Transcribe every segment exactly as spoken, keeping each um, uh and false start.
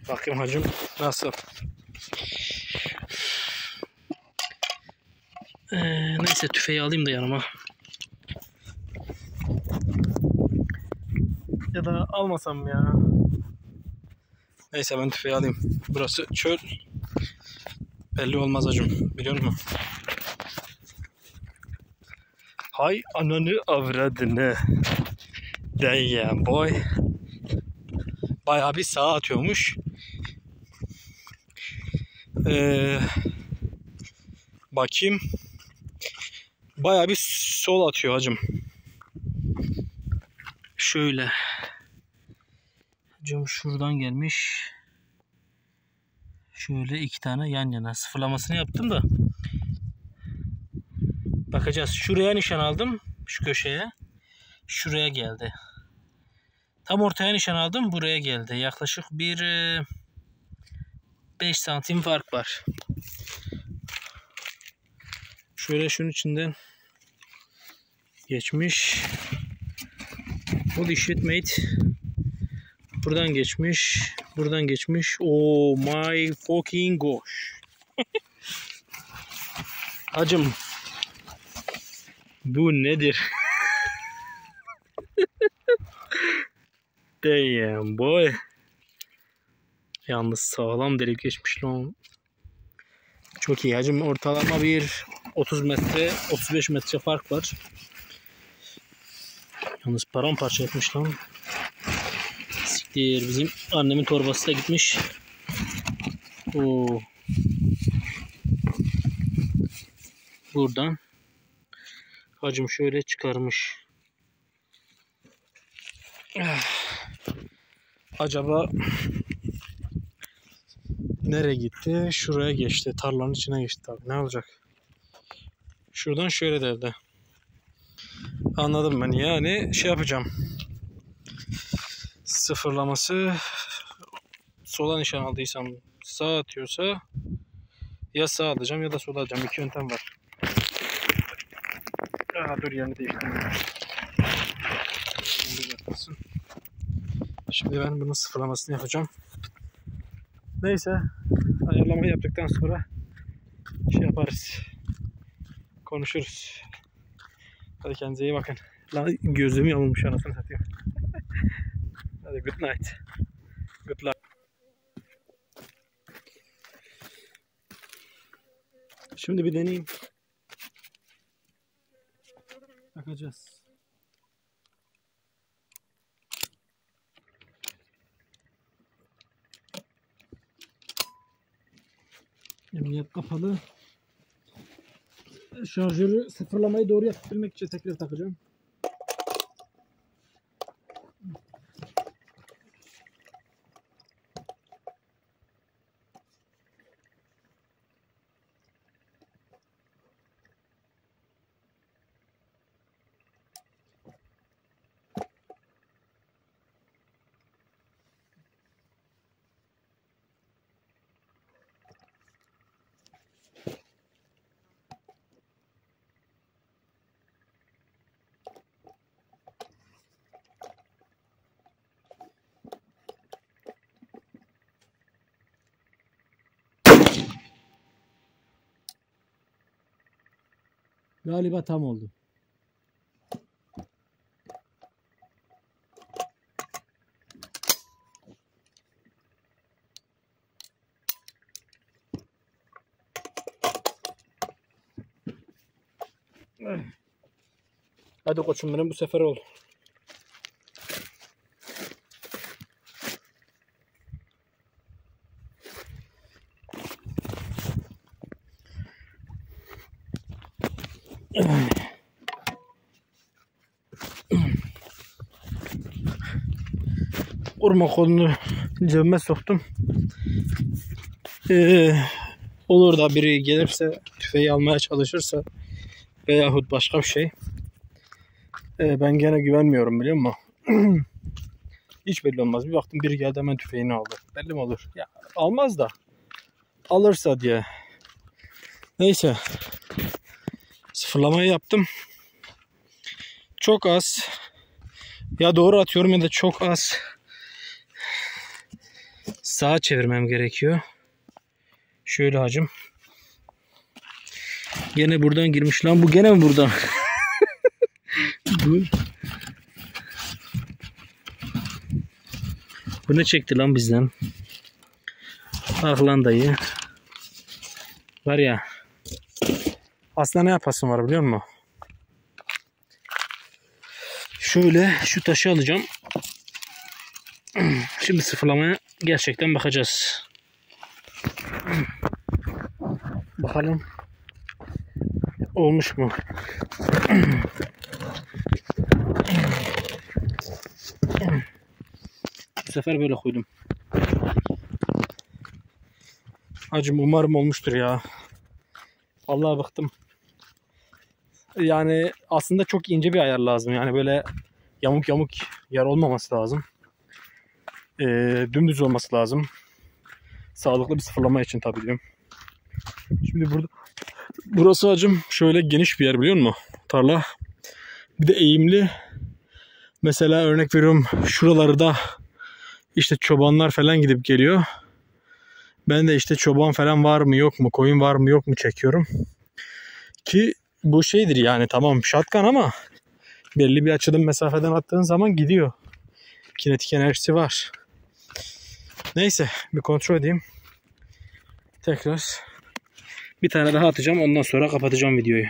Bakayım hacım nasıl. Ee, neyse tüfeği alayım da yanıma. Ya da almasam ya. Neyse ben tüfeği alayım. Burası çöl. Belli olmaz hacım. Biliyor musun? Hay ananı avradını. Damn boy. Bayağı bir sağa atıyormuş. Ee, bakayım. Bayağı bir sol atıyor hacım. Şöyle. Hacım şuradan gelmiş. Şöyle iki tane yan yana. Sıfırlamasını yaptım da. Bakacağız. Şuraya nişan aldım. Şu köşeye. Şuraya geldi. Tam ortaya nişan aldım. Buraya geldi. Yaklaşık bir beş santim fark var. Şöyle şunun içinden geçmiş. Holy shit mate. Buradan geçmiş. Buradan geçmiş. Oh my fucking gosh. Hacım. Bu nedir? Damn boy. Yalnız sağlam delik geçmiş lan. Çok iyi hacım. Ortalama bir otuz metre, otuz beş metre fark var. Yalnız paramparça etmiş lan. Siktir. Bizim annemin torbası da gitmiş. Oo. Buradan. Hacım şöyle çıkarmış. Acaba nereye gitti? Şuraya geçti. Tarlanın içine geçti tabii. Ne olacak? Şuradan şöyle derdi. Anladım ben. Yani şey yapacağım. Sıfırlaması sola nişan aldıysam sağ atıyorsa ya sağ alacağım ya da sola alacağım. İki yöntem var. Aha dur yerini değiştireyim. Şimdi ben bunun sıfırlamasını yapacağım. Neyse. Ayarlama yaptıktan sonra şey yaparız. Konuşuruz. Hadi kendinize iyi bakın. Lan gözüm yamulmuş anasını satayım. Hadi good night. Good luck. Şimdi bir deneyeyim. Bakacağız. Emniyet kapalı. Şarjörü sıfırlamayı doğru yapabilmek için tekrar takacağım. Galiba tam oldu. Hadi koçum benim bu sefer oldu. Kurma kolunu cebime soktum. Ee, olur da biri gelirse tüfeği almaya çalışırsa veyahut başka bir şey. Ee, ben gene güvenmiyorum biliyor musun? Hiç belli olmaz. Bir baktım biri geldi hemen tüfeğini aldı. Belli mi olur? Ya almaz da alırsa diye. Neyse. Sıfırlamayı yaptım. Çok az. Ya doğru atıyorum ya da çok az. sağa çevirmem gerekiyor. Şöyle hacım. Gene buradan girmiş lan. Bu gene mi buradan? Dur. Bu ne çekti lan bizden? Ah lan dayı. Var ya. Aslında ne yapasın var biliyor musun? Şöyle şu taşı alacağım. Şimdi sıfırlamaya gerçekten bakacağız. Bakalım. Olmuş mu? Bu sefer böyle koydum. Hacım umarım olmuştur ya. Vallahi bıktım. Yani aslında çok ince bir ayar lazım. Yani böyle yamuk yamuk yer olmaması lazım. Ee, dümdüz olması lazım. Sağlıklı bir sıfırlama için tabii diyorum. Şimdi burada burası hacım şöyle geniş bir yer biliyor musun? Tarla. Bir de eğimli. Mesela örnek veriyorum şuraları da işte çobanlar falan gidip geliyor. Ben de işte çoban falan var mı yok mu, koyun var mı yok mu çekiyorum. Ki bu şeydir yani tamam shotgun ama belli bir açıdan mesafeden attığın zaman gidiyor. Kinetik enerjisi var. Neyse bir kontrol edeyim. Tekrar bir tane daha atacağım. Ondan sonra kapatacağım videoyu.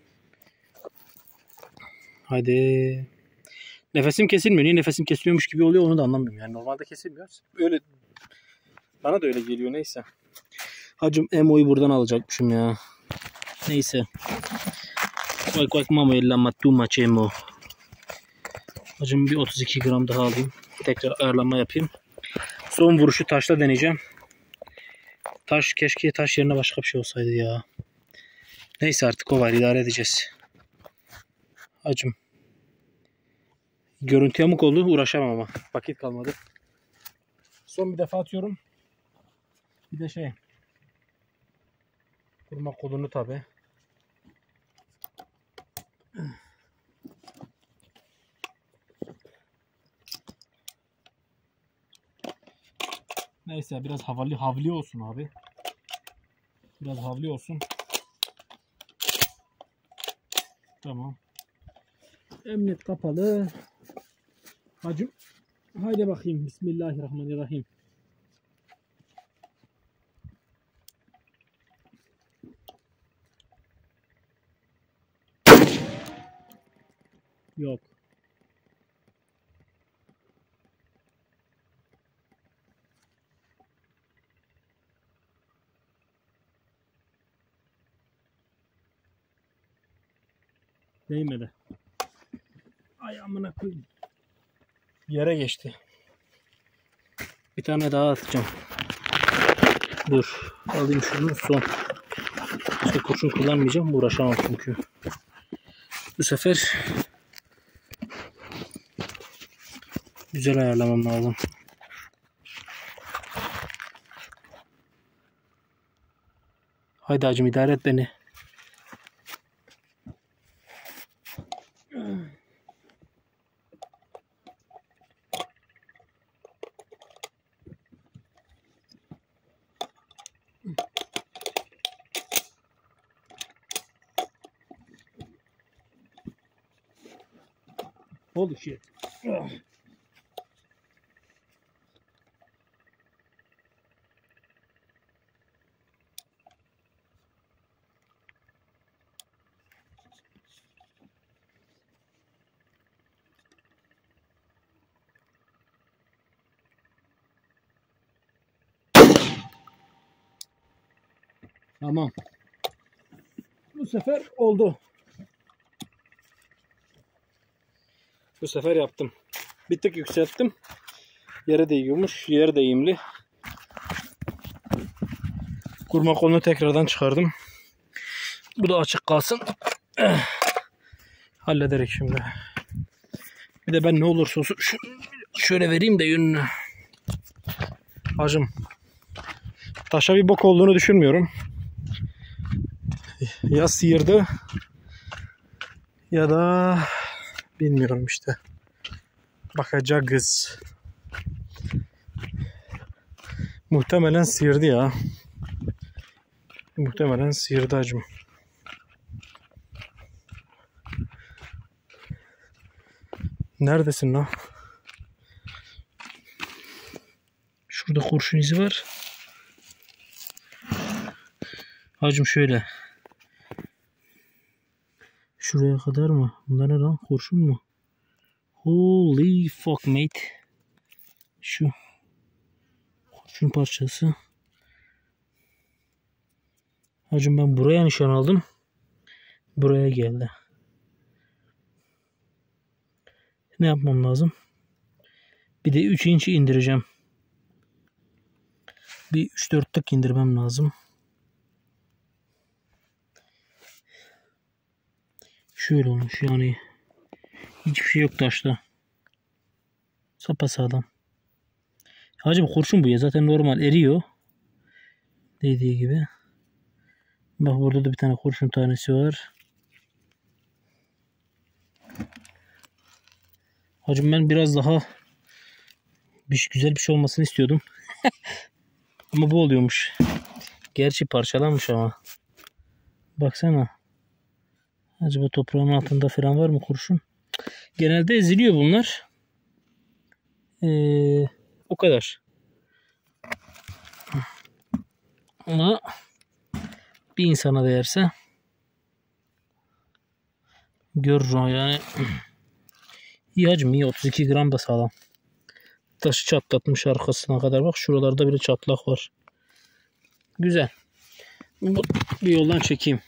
Hadi. Nefesim kesilmiyor. Niye nefesim kesiliyormuş gibi oluyor onu da anlamıyorum. Yani normalde kesilmiyor. Öyle bana da öyle geliyor neyse. Hacım emo'yu buradan alacakmışım ya. Neyse. Bak bak mamo ellama tu maç emo. Hacım bir otuz iki gram daha alayım. Tekrar ayarlama yapayım. Son vuruşu taşla deneyeceğim. Taş keşke taş yerine başka bir şey olsaydı ya. Neyse artık o var idare edeceğiz. Hacım. Görüntü yamuk oldu uğraşamam ama. Vakit kalmadı. Son bir defa atıyorum. Bir de şey. Kurma kolunu tabi. Neyse biraz havalı havli olsun abi. Biraz havli olsun. Tamam. Emniyet kapalı. Hacım. Haydi bakayım. Bismillahirrahmanirrahim. Yok. Değmedi. Ay amına koyayım. Yere geçti. Bir tane daha atacağım. Dur. Alayım şunu son. İşte kurşun kullanmayacağım. Uğraşamam çünkü. Bu sefer güzel ayarlamam lazım. Haydi hacım idare et beni. Holy shit. Tamam. Bu sefer oldu. Bu sefer yaptım. Bir tık yükselttim. Yere değiyormuş. Yer de eğimli. Kurma kolunu tekrardan çıkardım. Bu da açık kalsın. Hallederek şimdi. Bir de ben ne olursa olsun şöyle vereyim de yönünü. Hacım. Taşa bir bok olduğunu düşünmüyorum. Ya sıyırdı ya da bilmiyorum işte. Bakacağız. Muhtemelen sıyırdı ya. Muhtemelen sıyırdı hacım. Neredesin lan? Şurada kurşun izi var. Hacım şöyle. Şuraya kadar mı? Bunlar ne lan? Kurşun mu? Holy fuck mate. Şu kurşun parçası. Hacım ben buraya nişan aldım. Buraya geldi. Ne yapmam lazım? Bir de üç inç indireceğim. Bir üç dört tık indirmem lazım. Şöyle olmuş yani. Hiçbir şey yok taşta. Sapasağlam. Hacım kurşun bu ya. Zaten normal eriyor. Dediği gibi. Bak burada da bir tane kurşun tanesi var. Hacım ben biraz daha bir, güzel bir şey olmasını istiyordum. Ama bu oluyormuş. Gerçi parçalanmış ama. Baksana. Acaba toprağın altında falan var mı kurşun? Genelde eziliyor bunlar. Ee, o kadar. Ama bir insana değerse görür yani. İyi hacım iyi. otuz iki gram da sağlam. Taşı çatlatmış arkasına kadar. Bak şuralarda bile çatlak var. Güzel. Bu bir yoldan çekeyim.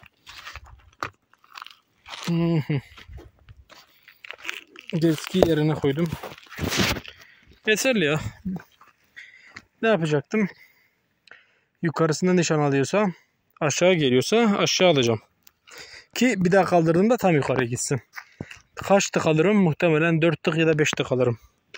Diski yerine koydum. Yeterli ya. Ne yapacaktım? Yukarısında nişan alıyorsa, aşağı geliyorsa aşağı alacağım. Ki bir daha kaldırdığımda tam yukarı gitsin. Kaç tık alırım? Muhtemelen dört tık ya da beş tık alırım.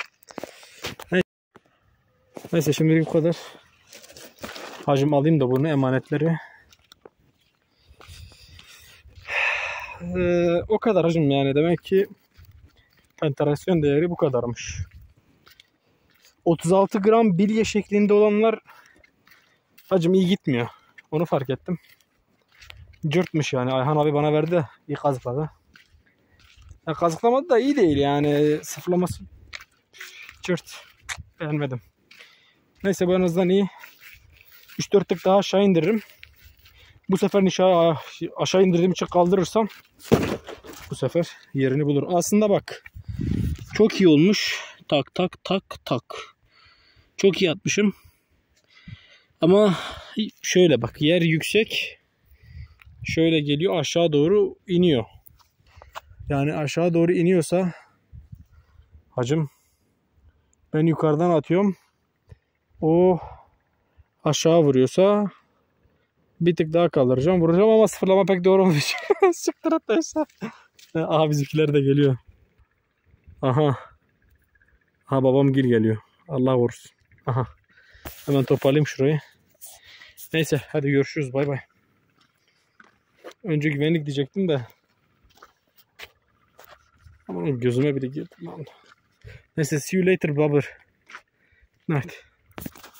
Neyse şimdi bu kadar. Hacım alayım da bunu, emanetleri. Ee, o kadar hacım yani. Demek ki penetration değeri bu kadarmış. otuz altı gram bilye şeklinde olanlar hacım iyi gitmiyor. Onu fark ettim. Cırtmış yani. Ayhan abi bana verdi. İyi kazıkladı. Ya kazıklamadı da iyi değil yani. Sıfırlaması cırt. Beğenmedim. Neyse bu en azından iyi. üç dört tık daha aşağı indiririm. Bu sefer nişağı aşağı indirdiğim için kaldırırsam bu sefer yerini bulur. Aslında bak. Çok iyi olmuş. Tak tak tak tak. Çok iyi atmışım. Ama şöyle bak. Yer yüksek. Şöyle geliyor. Aşağı doğru iniyor. Yani aşağı doğru iniyorsa hacım ben yukarıdan atıyorum. O aşağı vuruyorsa bir tık daha kaldıracağım. Vuracağım ama sıfırlama pek doğru olmuş. Sıktır atlaysa. Aha bizimkiler de geliyor. Aha. Aha babam gil geliyor. Allah korusun. Aha. Hemen toparlayayım şurayı. Neyse hadi görüşürüz. Bay bay. Önce güvenlik diyecektim de. Ama gözüme bile girdi. Neyse see you later blubber. Night.